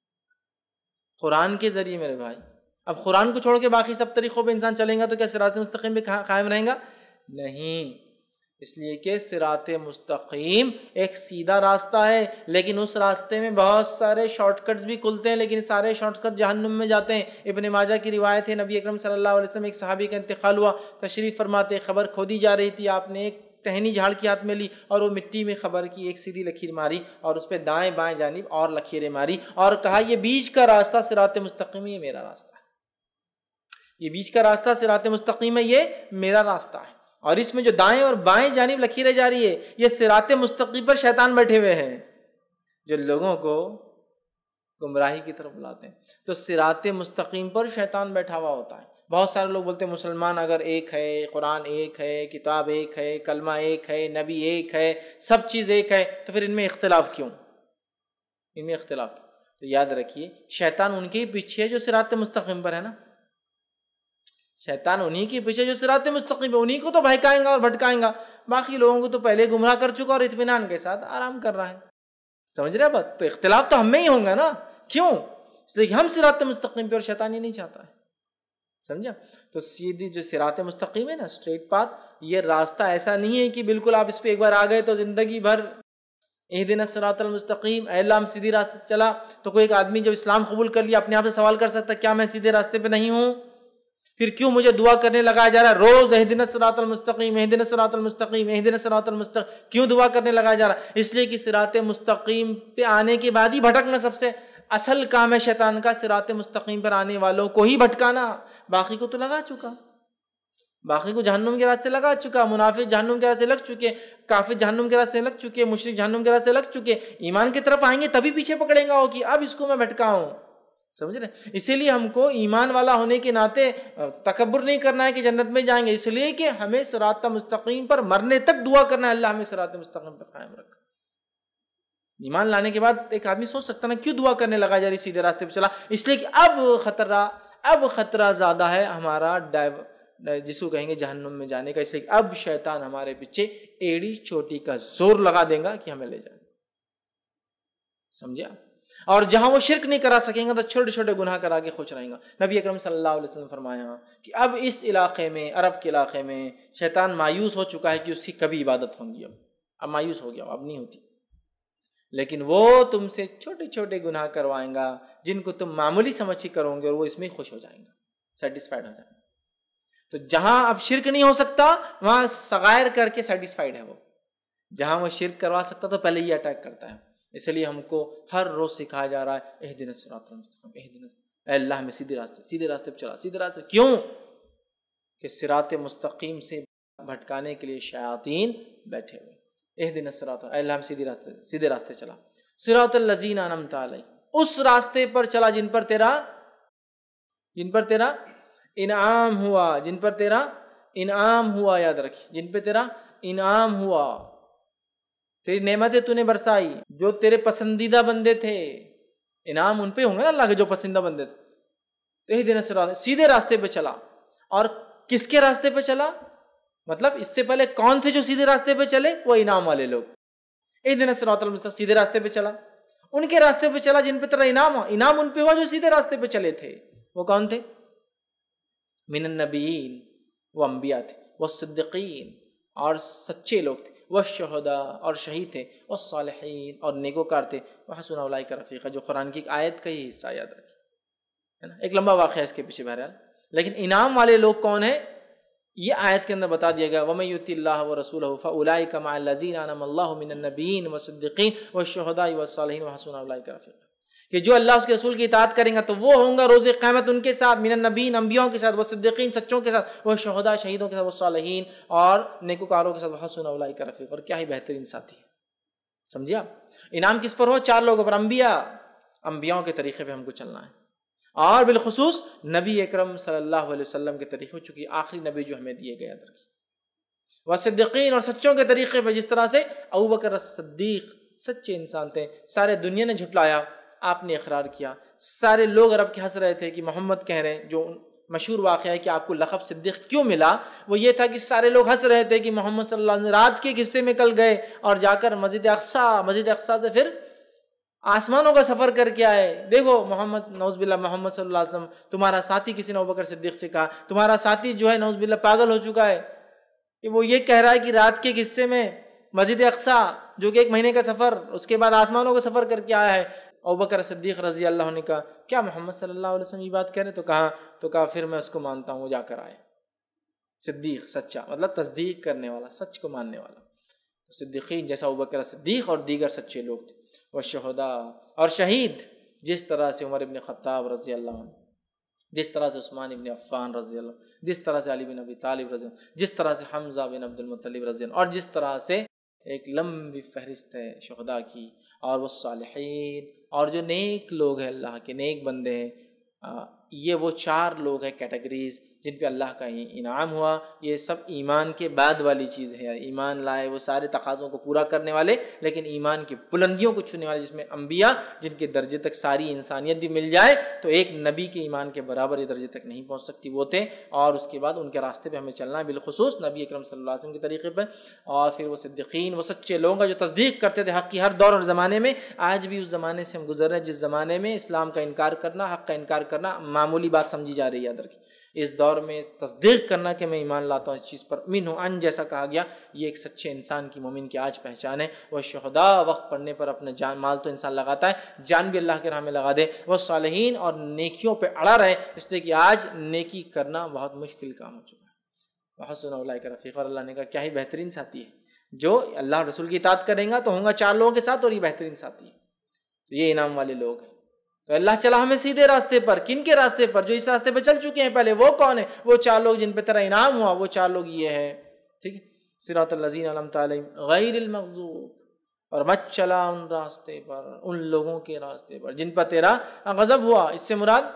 قرآن کے ذریعے میرے بھائی۔ اب قرآن کو چھوڑ کے باقی سب طریقوں پہ انسان چلیں گا تو کیا صراط مستقیم پہ قائم رہیں گا؟ نہیں، اس لیے کہ صراط مستقیم ایک سیدھا راستہ ہے، لیکن اس راستے میں بہت سارے شارٹ کٹس بھی کھلتے ہیں، لیکن سارے شارٹ کٹ جہنم میں جاتے ہیں۔ ابن ماجہ کی روایت ہے، نبی اکرم صلی اللہ علیہ وسلم ایک صحابی کا انتقال ہوا، تشریف فرماتے خبر کھودی جا رہی تھی، آپ نے ایک ٹہنی جھاڑ کی ہاتھ میں لی اور وہ مٹی میں خبر کی ایک سیدھی لکیر ماری اور اس پہ دائیں بائیں جانب اور لکیریں ماری اور کہا یہ بیچ کا راستہ صراط مستقیم ہے، یہ میرا راستہ ہے، یہ بیچ کا راستہ صراط مستقیم ہے، یہ میرا راستہ ہے۔ اور اس میں جو دائیں اور بائیں جانب لکیریں جا رہی ہے یہ صراط مستقیم پر شیطان بیٹھے ہوئے ہیں جو لوگوں کو گمراہی کی طرف بلاتے ہیں۔ تو صراط مستقیم پر شیطان بیٹھا ہوا ہوتا ہے۔ بہت سارے لوگ بولتے ہیں مسلمان اگر ایک ہے، قرآن ایک ہے، کتاب ایک ہے، کلمہ ایک ہے، نبی ایک ہے، سب چیز ایک ہے، تو پھر ان میں اختلاف کیوں؟ ان میں اختلاف کیوں؟ تو یاد رکھیے شیطان ان کے ہی پیچھے ہے جو صراط مستقیم پر ہے نا، شیطان انہی کے پیچھے جو صراط مستقیم ہے، انہی کو تو بہکائیں گا اور بھٹکائیں گا، باقی لوگوں کو تو پہلے گمراہ کر چکا اور اطمینان کے ساتھ آرام کر رہا ہے۔ سمجھ رہے بات؟ تو اختلاف تو ہم میں ہی ہوں گا نا، کیوں؟ اس لیے کہ ہم صراط مستقیم پہ اور شیطان یہ نہیں چاہتا ہے، سمجھا؟ تو سیدھی جو صراط مستقیم ہے نا، اسٹریٹ پاتھ، یہ راستہ ایسا نہیں ہے کہ بالکل آپ اس پہ ایک بار آ گئے تو زندگی بھر اہدنا الصراط المستقیم، اے اللہ ہم سیدھی راستے چلا۔ تو کوئی ایک آدمی جب اسلام قبول کر لیا اپنے آپ سے سوال کر سکتا ہے کیا میں سیدھے راستے پہ نہیں ہوں؟ پھر کیوں مجھے دعا کرنے لگایا جا رہا ہے روز اہدنا الصراط المستقیم، اہدنا الصراط المستقیم، اہدنا الصراط المستقیم؟ کیوں دعا کرنے لگایا جا رہا ہے؟ اس لیے کہ صراط مستقیم پہ آنے کے بعد ہی بھٹکنا سب سے اصل کام ہے شیطان کا، صراط مستقیم پر آنے والوں کو ہی بھٹکانا، باقی کو تو لگا چکا، باقی کو جہنم کے راستے لگا چکا، منافق جہنم کے راستے لگ چکے، کافر جہنم کے راستے لگ چکے، مشرک جہنم کے راستے لگ چکے، ایمان کی طرف آئیں گے تبھی پیچھے پکڑیں گا وہ کہ اب اس کو میں بھٹکاؤں، سمجھ رہے؟ اسی لیے ہم کو ایمان والا ہونے کے ناطے تکبر نہیں کرنا ہے کہ جنت میں جائیں گے، اس لیے کہ ہمیں صراط مستقیم پر مرنے تک دعا کرنا ہے، اللہ ہمیں صراط مستقیم پر قائم رکھ۔ ایمان لانے کے بعد ایک آدمی سوچ سکتا نا کیوں دعا کرنے لگا جا رہی سیدھے راستے پہ چلا؟ اس لیے کہ اب خطرہ اب خطرہ زیادہ ہے ہمارا جس کو کہیں گے جہنم میں جانے کا، اس لیے کہ اب شیطان ہمارے پیچھے ایڑی چوٹی کا زور لگا دے گا کہ ہمیں لے جائے، سمجھا؟ اور جہاں وہ شرک نہیں کرا سکیں گے تو چھوٹے چھوٹے گناہ کرا کے خوش رہیں گا۔ نبی اکرم صلی اللہ علیہ وسلم نے فرمایا کہ اب اس علاقے میں، عرب کے علاقے میں شیطان مایوس ہو چکا ہے کہ اس کی کبھی عبادت ہوں گی، اب اب مایوس ہو گیا، اب نہیں ہوتی، لیکن وہ تم سے چھوٹے چھوٹے گناہ کروائیں گا جن کو تم معمولی سمجھ کے کرو گے اور وہ اس میں خوش ہو جائیں گا، سیٹسفائیڈ ہو جائیں گے۔ تو جہاں اب شرک نہیں ہو سکتا وہاں صغائر کر کے سیٹسفائیڈ ہے وہ، جہاں وہ شرک کروا سکتا تو پہلے ہی اٹیک کرتا ہے۔ اس لیے ہم کو ہر روز سکھایا جا رہا ہے اہدنا الصراط المستقیم، اہدنا، اے اللہ ہمیں سیدھے راستے سیدھے راستے پہ چلا، سیدھے راستے، کیوں کہ صراط مستقیم سے بھٹکانے کے لیے شیاطین بیٹھے ہوئے۔ اہدنا الصراط، اے اللہ ہم سیدھے راستے سیدھے راستے چلا، صراط الذین انعمت علیہم، اس راستے پر چلا جن پر تیرا جن پر تیرا انعام ہوا، جن پر تیرا انعام ہوا، یاد رکھی، جن پہ تیرا انعام ہوا، تیری نعمتیں تو نے برسائی، جو تیرے پسندیدہ بندے تھے، انعام ان پہ ہوں گے نا اللہ کے جو پسندیدہ بندے تھے۔ تو اہدنا الصراط، سیدھے راستے پہ چلا، اور کس کے راستے پہ چلا؟ مطلب اس سے پہلے کون تھے جو سیدھے راستے پہ چلے؟ وہ انعام والے لوگ۔ اہدنا الصراط المستقیم، سیدھے راستے پہ چلا، ان کے راستے پہ چلا جن پہ تیرا انعام ہوا، انعام ان پہ ہوا جو سیدھے راستے پہ چلے تھے۔ وہ کون تھے؟ من النبیین، وہ انبیاء تھے، والصدیقین، اور سچے لوگ تھے، والشہداء، اور شہید تھے، والصالحین، اور نیکوکار تھے، وحسن اولئک رفیقا، جو قرآن کی ایک آیت کا ہی حصہ یاد رکھیں، ہے نا، ایک لمبا واقعہ اس کے پیچھے بہرحال، لیکن انعام والے لوگ کون ہیں یہ آیت کے اندر بتا دیا گیا، وَمَن يُطِعِ اللَّهَ وَرَسُولَهُ فَأُولَئِكَ مَعَ الَّذِينَ أَنْعَمَ اللَّهُ مِنَ النَّبِيِّينَ وَالصِّدِّيقِينَ وَالشُّهَدَاءِ وَالصَّالِحِينَ وَحَسُنَ أُولَئِكَ رَفِيقًا، کہ جو اللہ اس کے رسول کی اطاعت کریں گا تو وہ ہوں گا روز قیامت ان کے ساتھ، من النبیین، انبیاؤں کے ساتھ، والصدیقین، سچوں کے ساتھ، والشہداء، شہیدوں کے ساتھ، والصالحین، اور نیکوکاروں کے ساتھ، وحسن اولئک رفیقا، اور کیا ہی بہترین ساتھی ہے۔ سمجھے آپ؟ انعام کس پر ہو؟ چار لوگوں پر، انبیاء، انبیاؤں کے طریقے پہ ہم کو چلنا ہے، اور بالخصوص نبی اکرم صلی اللہ علیہ وسلم کے طریقے، ہو چکی آخری نبی جو ہمیں دیے گئے ادھر کی، والصدیقین، اور سچوں کے طریقے پہ، جس طرح سے ابو بکر الصدیق سچے انسان تھے، سارے دنیا نے جھٹلایا، آپ نے اقرار کیا، سارے لوگ عرب کے ہنس رہے تھے کہ محمد کہہ رہے ہیں، جو مشہور واقعہ ہے کہ آپ کو لقب صدیق کیوں ملا، وہ یہ تھا کہ سارے لوگ ہنس رہے تھے کہ محمد صلی اللہ علیہ وسلم رات کے ایک حصے میں کل گئے اور جا کر مسجد اقصیٰ، مسجد اقصیٰ سے پھر آسمانوں کا سفر کر کے آئے، دیکھو محمد، نعوذ باللہ، محمد صلی اللہ علیہ وسلم تمہارا ساتھی، کسی نے ابوبکر صدیق سے کہا تمہارا ساتھی جو ہے نعوذ باللہ پاگل ہو چکا ہے، کہ وہ یہ کہہ رہا ہے کہ رات کے ایک حصے میں مسجد اقصیٰ جو کہ ایک مہینے کا سفر، اس کے بعد آسمانوں کا سفر کر کے آیا ہے۔ ابوبکر صدیق رضی اللہ عنہ نے کہا کیا محمد صلی اللہ علیہ وسلم یہ بات کہہ رہے؟ تو کہا تو کہا پھر میں اس کو مانتا ہوں، وہ جا کر آئے۔ صدیق سچا مطلب تصدیق کرنے والا، سچ کو ماننے والا، صدیقین جیسا ابوبکر صدیق اور دیگر سچے لوگ تھے، والشہداء، اور شہید، جس طرح سے عمر ابن خطاب رضی اللہ عنہ، جس طرح سے عثمان ابن عفان رضی اللہ عنہ، جس طرح سے علی بن ابی طالب رضی اللہ عنہ، جس طرح سے حمزہ بن عبد المطلب رضی اللہ عنہ، اور جس طرح سے ایک لمبی فہرست ہے شہداء کی، اور وہ صالحین، اور جو نیک لوگ ہیں، اللہ کے نیک بندے ہیں، یہ وہ چار لوگ ہیں کیٹیگریز جن پہ اللہ کا انعام ہوا۔ یہ سب ایمان کے بعد والی چیز ہے، ایمان لائے وہ سارے تقاضوں کو پورا کرنے والے، لیکن ایمان کی بلندیوں کو چھونے والے، جس میں انبیاء جن کے درجے تک ساری انسانیت بھی مل جائے تو ایک نبی کے ایمان کے برابر یہ درجے تک نہیں پہنچ سکتی، وہ تھے، اور اس کے بعد ان کے راستے پہ ہمیں چلنا ہے، بالخصوص نبی اکرم صلی اللہ علیہ وسلم کے طریقے پر، اور پھر وہ صدیقین، وہ سچے لوگ ہیں جو تصدیق کرتے تھے حق کی ہر دور اور زمانے میں۔ آج بھی اس زمانے سے ہم گزر رہے ہیں جس زمانے میں اسلام کا انکار کرنا، حق کا انکار کرنا معمولی بات سمجھی جا رہی ہے ادھر کی۔ اس دور میں تصدیق کرنا کہ میں ایمان لاتا ہوں اس چیز پر، من ان جیسا کہا گیا، یہ ایک سچے انسان کی، مومن کی آج پہچان ہے۔ وہ شہداء، وقت پڑھنے پر اپنا جان مال تو انسان لگاتا ہے، جان بھی اللہ کے راہ میں لگا دے۔ وہ صالحین، اور نیکیوں پہ اڑا رہے، اس لیے کہ آج نیکی کرنا بہت مشکل کام ہو چکا ہے۔ وحسن اولئک رفیقا، اور اللہ نے کہا کیا ہی بہترین ساتھی ہے، جو اللہ رسول کی اطاعت کریں گا تو ہوں گا چار لوگوں کے ساتھ، اور یہ بہترین ساتھی ہے، تو یہ انعام والے لوگ ہیں۔ تو اللہ چلا ہمیں سیدھے راستے پر، کن کے راستے پر؟ جو اس راستے پہ چل چکے ہیں پہلے، وہ کون ہیں؟ وہ چار لوگ جن پہ تیرا انعام ہوا، وہ چار لوگ یہ ہے، ٹھیک ہے، صراط الذین انعمت علیہم غیر المغضوب، اور مت چلا ان راستے پر، ان لوگوں کے راستے پر جن پر تیرا غضب ہوا۔ اس سے مراد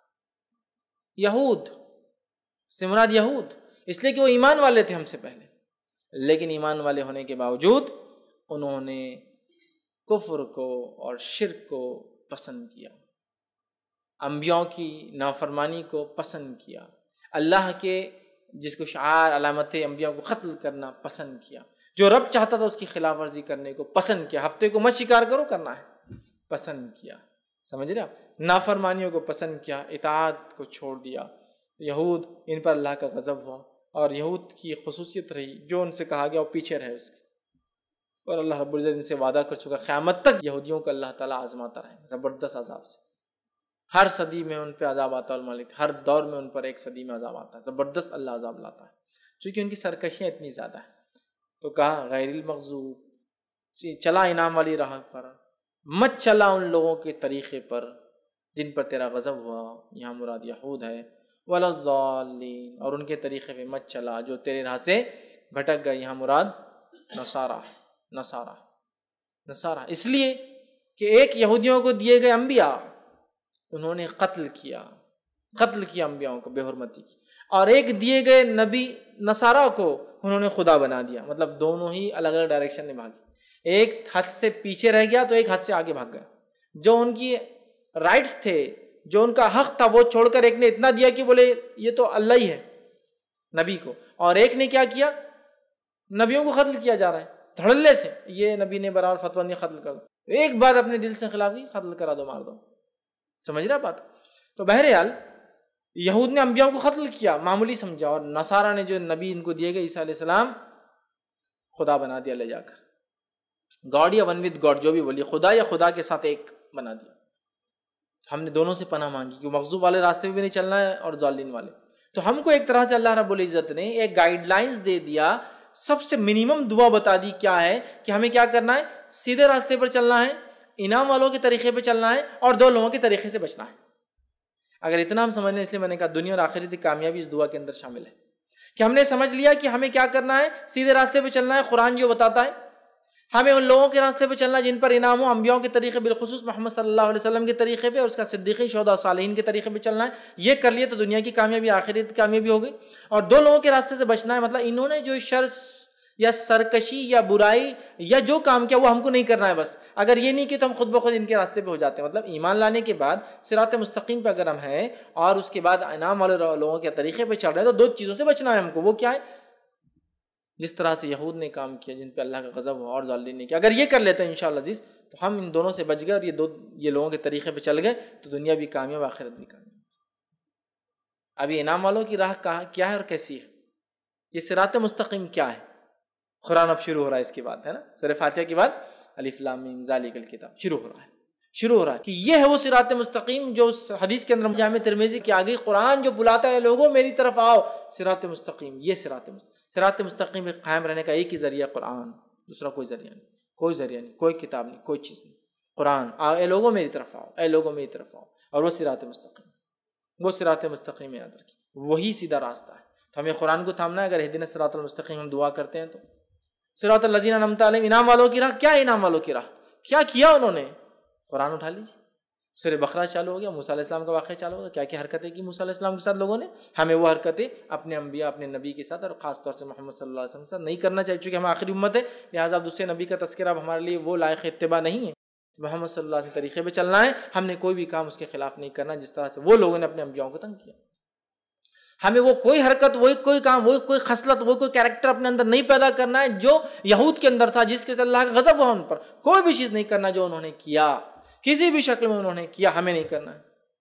یہود، اس سے مراد یہود، اس لیے کہ وہ ایمان والے تھے ہم سے پہلے، لیکن ایمان والے ہونے کے باوجود انہوں نے کفر کو اور شرک کو پسند کیا، انبیاء کی نافرمانی کو پسند کیا، اللہ کے جس کو شعار علامت انبیاء کو قتل کرنا پسند کیا، جو رب چاہتا تھا اس کی خلاف ورزی کرنے کو پسند کیا، ہفتے کو مت شکار کرو کرنا ہے پسند کیا، سمجھ رہے آپ، نافرمانیوں کو پسند کیا، اطاعت کو چھوڑ دیا۔ یہود، ان پر اللہ کا غضب ہوا، اور یہود کی خصوصیت رہی جو ان سے کہا گیا وہ پیچھے رہے اس کے، اور اللہ رب العزت ان سے وعدہ کر چکا قیامت تک یہودیوں کو اللہ تعالیٰ آزماتا رہے زبردست عذاب سے، ہر صدی میں ان پہ عذاب آتا ہے، ہر دور میں ان پر ایک صدی میں عذاب آتا ہے، زبردست اللہ عذاب لاتا ہے، چونکہ ان کی سرکشیاں اتنی زیادہ ہیں۔ تو کہا غیر المغضوب، چلا انعام والی راہ پر، مت چلا ان لوگوں کے طریقے پر جن پر تیرا غضب ہوا، یہاں مراد یہود ہے، ولا الضالین، اور ان کے طریقے پہ مت چلا جو تیرے راہ سے بھٹک گئے، یہاں مراد نصارہ نصارہ نصارہ اس لیے کہ ایک یہودیوں کو دیے گئے انبیاء انہوں نے قتل کیا قتل کیا انبیاءوں کو، بے حرمتی کی، اور ایک دیے گئے نبی نصارہ کو انہوں نے خدا بنا دیا، مطلب دونوں ہی الگ الگ ڈائریکشن میں بھاگے، ایک حد سے پیچھے رہ گیا تو ایک حد سے آگے بھاگ گیا، جو ان کی رائٹس تھے، جو ان کا حق تھا وہ چھوڑ کر ایک نے اتنا دیا کہ بولے یہ تو اللہ ہی ہے نبی کو، اور ایک نے کیا کیا، نبیوں کو قتل کیا جا رہا ہے دھڑلے سے، یہ نبی نے برابر فتویٰ نہیں قتل کر دو، ایک بات اپنے دل سے خلاف کی، قتل کرا دو، مار دو، سمجھ رہا بات؟ تو بہرحال یہود نے انبیاء کو قتل کیا، معمولی سمجھا، اور نصارہ نے جو نبی ان کو دیے گئے عیسیٰ علیہ السلام خدا بنا دیا لے جا کر، گاڈ یا ون ود گاڈ جو بھی بولیے، خدا یا خدا کے ساتھ ایک بنا دیا۔ ہم نے دونوں سے پناہ مانگی کہ مغضوب والے راستے پہ بھی نہیں چلنا ہے اور ضالین والے، تو ہم کو ایک طرح سے اللہ رب العزت نے ایک گائیڈ لائنز دے دیا، سب سے منیمم دعا بتا دی کیا ہے کہ ہمیں کیا کرنا ہے، سیدھے راستے پر چلنا ہے، انعام والوں کے طریقے پہ چلنا ہے، اور دو لوگوں کے طریقے سے بچنا ہے۔ اگر اتنا ہم سمجھ لیں، اس لیے میں نے کہا دنیا اور آخرت کی کامیابی اس دعا کے اندر شامل ہے کہ ہم نے سمجھ لیا کہ ہمیں کیا کرنا ہے، سیدھے راستے پہ چلنا ہے، قرآن جو بتاتا ہے، ہمیں ان لوگوں کے راستے پہ چلنا جن پر انعام ہو، انبیاء کے طریقے، بالخصوص محمد صلی اللہ علیہ وسلم کے طریقے پہ، اور اس کا صدیقین، شہداء، صالحین کے طریقے پہ چلنا ہے، یہ کر لیے تو دنیا کی کامیابی، آخرت کی کامیابی ہو گئی، اور دو لوگوں کے راستے سے بچنا ہے، مطلب انہوں نے جو شر یا سرکشی یا برائی یا جو کام کیا وہ ہم کو نہیں کرنا ہے، بس اگر یہ نہیں کہ تو ہم خود بخود ان کے راستے پہ ہو جاتے ہیں، مطلب ایمان لانے کے بعد صراط مستقیم پہ اگر ہم ہیں اور اس کے بعد انعام والے لوگوں کے طریقے پہ چل رہے ہیں تو دو چیزوں سے بچنا ہے ہم کو، وہ کیا ہے، جس طرح سے یہود نے کام کیا جن پہ اللہ کا غضب ہوا اور ضالین نے کیا، اگر یہ کر لیتے ہیں انشاءاللہ عزیز تو ہم ان دونوں سے بچ گئے، اور یہ دو یہ لوگوں کے طریقے پہ چل گئے تو دنیا بھی کامیاب، آخرت بھی کامیاب۔ ابھی انعام والوں کی راہ کیا ہے اور کیسی ہے، یہ صراط مستقیم کیا ہے، قرآن اب شروع ہو رہا ہے اس کے بعد، ہے نا، سورہ فاتحہ کے بعد الف لام میم ذالک الکتاب شروع ہو رہا ہے شروع ہو رہا ہے کہ یہ ہے وہ صراط مستقیم جو اس حدیث کے اندر جامع ترمذی کی آگئی، قرآن جو بلاتا ہے لوگوں میری طرف آؤ، صراط مستقیم، یہ صراط مستقیم صراط مستقیم پہ قائم رہنے کا ایک ہی ذریعہ قرآن، دوسرا کوئی ذریعہ نہیں، کوئی ذریعہ نہیں، کوئی کتاب نہیں، کوئی چیز نہیں، قرآن، آؤ اے لوگوں میری طرف آؤ، اے لوگوں میری طرف آؤ، اور وہ صراط مستقیم، وہ صراط مستقیم یاد رکھیے، وہی سیدھا راستہ ہے۔ تو ہمیں قرآن کو تھامنا ہے، اگر اہدنا الصراط المستقیم ہم دعا کرتے ہیں تو صراط الذین انعمت علیہم، انعام والوں کی راہ، کیا ہے انعام والوں کی راہ، کیا کیا انہوں نے، قرآن اٹھا لیجیے، سورہ بقرہ چالو ہو گیا، موسیٰ علیہ السلام کا واقعہ چالو ہو گیا، کیا کیا حرکتیں کی موسیٰ علیہ السلام کے ساتھ لوگوں نے، ہمیں وہ حرکتیں اپنے انبیاء، اپنے نبی کے ساتھ اور خاص طور سے محمد صلی اللہ علیہ وسلم کے ساتھ نہیں کرنا چاہیے، چونکہ ہم آخری امت ہے، لہٰذا اب دوسرے نبی کا تذکرہ اب ہمارے لیے وہ لائق اتباع نہیں ہے، محمد صلی اللہ علیہ وسلم طریقے پہ چلنا ہے، ہم نے کوئی بھی کام اس کے خلاف نہیں کرنا جس طرح سے وہ لوگوں نے اپنے انبیاءوں کو تنگ کیا، ہمیں وہ کوئی حرکت، وہ کوئی کام، وہ کوئی خصلت، وہ کوئی کیریکٹر اپنے اندر نہیں پیدا کرنا ہے جو یہود کے اندر تھا، جس کے سے اللہ کا غضب ہوا ان پر، کوئی بھی چیز نہیں کرنا جو انہوں نے کیا، کسی بھی شکل میں انہوں نے کیا، ہمیں نہیں کرنا ہے،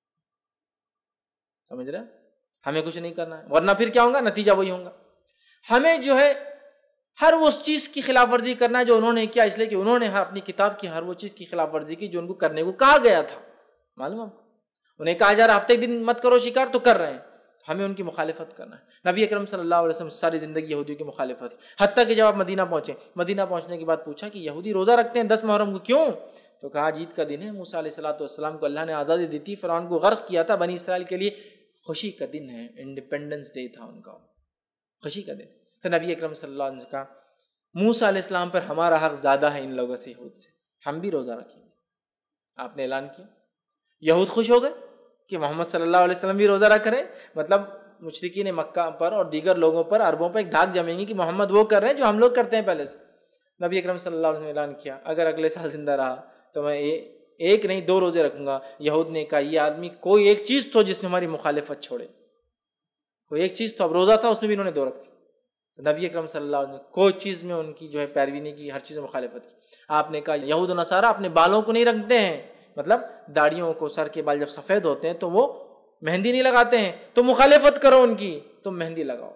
سمجھ رہے ہیں، ہمیں کچھ نہیں کرنا ہے، ورنہ پھر کیا ہوگا، نتیجہ وہی ہوگا، ہمیں جو ہے ہر اس چیز کی خلاف ورزی کرنا ہے جو انہوں نے کیا، اس لیے کہ انہوں نے اپنی کتاب کی ہر وہ چیز کی خلاف ورزی کی جو ان کو کرنے کو کہا گیا تھا، معلوم آپ کو، انہیں کہا جا رہا ہفتے ایک دن مت کرو شکار تو کر رہے ہیں، ہمیں ان کی مخالفت کرنا ہے۔ نبی اکرم صلی اللہ علیہ وسلم ساری زندگی یہودیوں کی مخالفت، حتیٰ کہ جب آپ مدینہ پہنچے، مدینہ پہنچنے کے بعد پوچھا کہ یہودی روزہ رکھتے ہیں دس محرم کو، کیوں؟ تو کہا عید کا دن ہے، موسیٰ علیہ الصلوۃ والسلام کو اللہ نے آزادی دی تھی، فرعون کو غرق کیا تھا، بنی اسرائیل کے لیے خوشی کا دن ہے، انڈیپینڈنس ڈے تھا ان کا، خوشی کا دن۔ تو نبی اکرم صلی اللہ علیہ وسلم نے کہا موسیٰ علیہ السلام پر ہمارا حق زیادہ ہے ان لوگوں سے، یہود سے، ہم بھی روزہ رکھیں گے۔ آپ نے اعلان کیا، یہود خوش ہو گئے کہ محمد صلی اللہ علیہ وسلم بھی روزہ رکھ رہے ہیں، مطلب مشرکین مکہ پر اور دیگر لوگوں پر، عربوں پر ایک دھاک جمیں گی کہ محمد وہ کر رہے ہیں جو ہم لوگ کرتے ہیں پہلے سے۔ نبی اکرم صلی اللہ علیہ وسلم نے اعلان کیا اگر اگلے سال زندہ رہا تو میں ایک نہیں دو روزے رکھوں گا۔ یہود نے کہا یہ آدمی کوئی ایک چیز تو جس نے ہماری مخالفت چھوڑے، کوئی ایک چیز تو، اب روزہ تھا اس میں بھی انہوں نے دو رکھ دی۔ نبی اکرم صلی اللہ علیہ وسلم نے کوئی چیز میں ان کی جو ہے پیروی نہیں کی، ہر چیز میں مخالفت کی۔ آپ نے کہا یہود و نصارہ اپنے بالوں کو نہیں رکھتے ہیں، مطلب داڑھیوں کو، سر کے بال جب سفید ہوتے ہیں تو وہ مہندی نہیں لگاتے ہیں، تو مخالفت کرو ان کی، تم مہندی لگاؤ،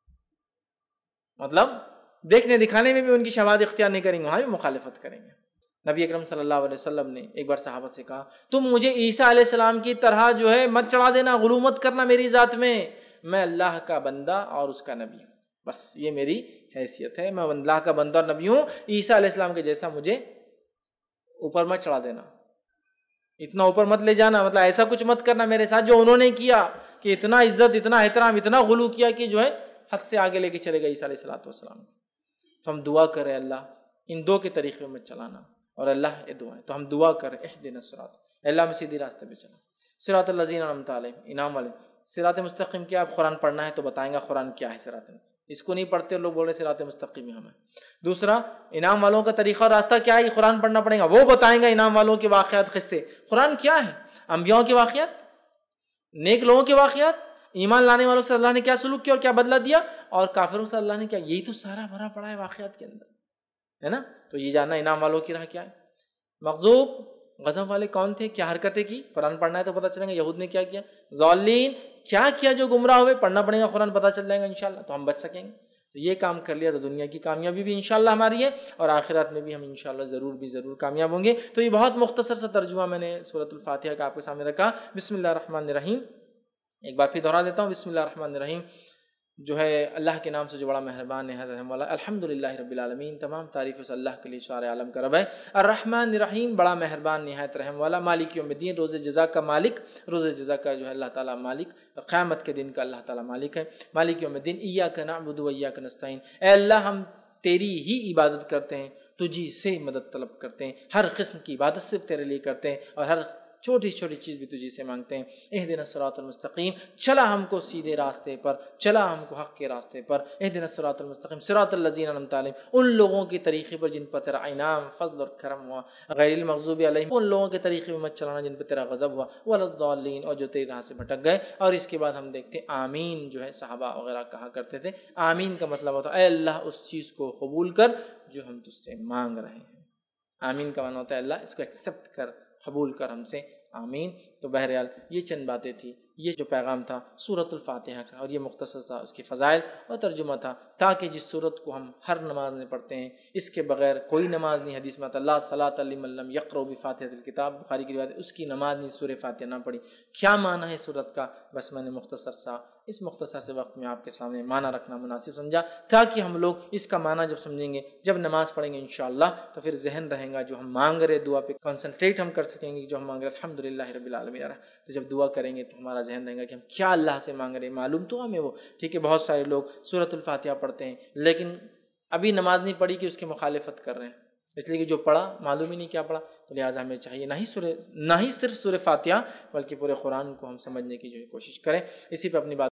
مطلب دیکھنے دکھانے میں بھی ان کی شواہد اختیار نہیں کریں گے، وہاں بھی مخالفت کریں گے۔ نبی اکرم صلی اللہ علیہ وسلم نے ایک بار صحابہ سے کہا تم مجھے عیسیٰ علیہ السلام کی طرح جو ہے مت چڑھا دینا، غلو مت کرنا میری ذات میں، میں اللہ کا بندہ اور اس کا نبی ہوں، بس یہ میری حیثیت ہے، میں اللہ کا بندہ اور نبی ہوں، عیسیٰ علیہ السلام کے جیسا مجھے اوپر مت چڑھا دینا، اتنا اوپر مت لے جانا، مطلب ایسا کچھ مت کرنا میرے ساتھ جو انہوں نے کیا، کہ اتنا عزت، اتنا احترام، اتنا غلو کیا کہ جو ہے حد سے آگے لے کے چلے گئے عیسیٰ علیہ السلام کو. تو ہم دعا کریں اللہ ان دو کے طریقے میں مت چلانا، اور اللہ یہ دعائیں تو ہم دعا کریں اہدنا الصراط، اللہ میں سیدھی راستے پہ چلا، صراط الذین انعمت علیہم انعام والے. صراط مستقیم کیا؟ آپ قرآن پڑھنا ہے تو بتائیں گا قرآن کیا ہے صراط مستقیم. اس کو نہیں پڑھتے لوگ بول رہے صراط مستقیم ہمیں. دوسرا انعام والوں کا طریقہ اور راستہ کیا ہے؟ یہ قرآن پڑھنا پڑے گا، وہ بتائیں گا انعام والوں کے واقعات قصے. قرآن کیا ہے؟ انبیاء کے واقعات، نیک لوگوں کے واقعات، ایمان لانے والوں سے اللہ نے کیا سلوک کیا اور کیا بدلہ دیا، اور کافروں سے اللہ نے کیا، یہی تو سارا بھرا پڑا ہے واقعات کے اندر، ہے نا. تو یہ جاننا انعام والوں کی راہ کیا ہے. مغضوب غضب والے کون تھے، کیا حرکتیں کی، قرآن پڑھنا ہے تو پتہ چلے گا. یہود نے کیا کیا، ضالین کیا کیا جو گمراہ ہوئے، پڑھنا پڑے گا قرآن، پتہ چل جائے گا انشاءاللہ، تو ہم بچ سکیں گے. تو یہ کام کر لیا تو دنیا کی کامیابی بھی انشاءاللہ ہماری ہے، اور آخرات میں بھی ہم انشاءاللہ ضرور بھی ضرور کامیاب ہوں گے. تو یہ بہت مختصر سا ترجمہ میں نے سورۃ الفاتحہ کا آپ کے سامنے رکھا. بسم اللہ الرحمن الرحیم. ایک بار پھر دہرا دیتا ہوں، بسم اللہ الرحمن الرحیم جو ہے اللہ کے نام سے جو بڑا مہربان ہے رحم والا. الحمدللہ رب العالمین، تمام تعریف اس اللہ کے لیے سارے عالم کا رب ہے. الرحمن الرحیم، بڑا مہربان نہایت رحم والا. مالک یوم الدین، روز جزا کا مالک، روز جزا کا جو ہے اللہ تعالیٰ مالک، قیامت کے دن کا اللہ تعالیٰ مالک ہے. مالک یوم الدین، ایاک نعبد و ایاک نستعین، اے اللہ ہم تیری ہی عبادت کرتے ہیں، تجھی سے مدد طلب کرتے ہیں، ہر قسم کی عبادت صرف تیرے لیے کرتے ہیں، اور ہر چھوٹی چھوٹی چیز بھی تجھی سے مانگتے ہیں. اہدنا الصراط المستقیم، چلا ہم کو سیدھے راستے پر، چلا ہم کو حق کے راستے پر. اہدنا الصراط المستقیم صراط الذین انعمت علیہم، ان لوگوں کے طریقے پر جن پر تیرا انعام، فضل اور کرم ہوا. غیر المغضوب علیہم، ان لوگوں کے طریقے پر مت چلانا جن پر تیرا غضب ہوا. ولا اور جو تیری راہ سے بھٹک گئے. اور اس کے بعد ہم دیکھتے ہیں آمین جو ہے صحابہ وغیرہ کہا کرتے تھے. آمین کا مطلب ہوتا ہے اے اللہ اس چیز کو قبول کر جو ہم تجھ سے مانگ رہے ہیں. آمین کا معنی ہوتا ہے اللہ اس کو ایکسیپٹ کر، قبول کر ہم سے. آمین. تو بہرحال یہ چند باتیں تھی، یہ جو پیغام تھا سورۃ الفاتحہ کا، اور یہ مختصر تھا اس کے فضائل اور ترجمہ تھا، تاکہ جس سورت کو ہم ہر نماز میں پڑھتے ہیں، اس کے بغیر کوئی نماز نہیں. حدیث میں لا صلاۃ لمن لم یقرأ بفاتحۃ الکتاب، بخاری کی روایت ہے، اس کی نماز نہیں سورہ فاتحہ نہ پڑھی. کیا معنی ہے سورت کا، بس میں نے مختصر سا اس مختصر سے وقت میں آپ کے سامنے معنی رکھنا مناسب سمجھا، تاکہ ہم لوگ اس کا معنی جب سمجھیں گے، جب نماز پڑھیں گے انشاءاللہ، تو پھر ذہن رہے گا جو ہم مانگ رہے دعا پہ کنسنٹریٹ ہم کر سکیں گے. جو ہم مانگ رہے الحمدللہ رب العالمین، تو جب دعا کریں گے تو ہمارا ذہن رہے گا کہ ہم کیا اللہ سے مانگ رہے ہیں، معلوم تو ہمیں وہ. ٹھیک ہے، بہت سارے لوگ سورۃ الفاتحہ پڑھتے ہیں لیکن ابھی نماز نہیں پڑھی کہ اس کی مخالفت کر رہے ہیں، اس لیے کہ جو پڑھا معلوم ہی نہیں کیا پڑھا. تو لہٰذا ہمیں چاہیے نہ ہی سورہ نہ ہی صرف سورہ فاتحہ بلکہ پورے قرآن کو ہم سمجھنے کی جو ہے کوشش کریں. اسی پہ اپنی بات